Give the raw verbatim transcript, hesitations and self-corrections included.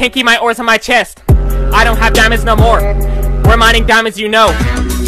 pinky, my oars on my chest. I don't have diamonds no more. We're mining diamonds, you know.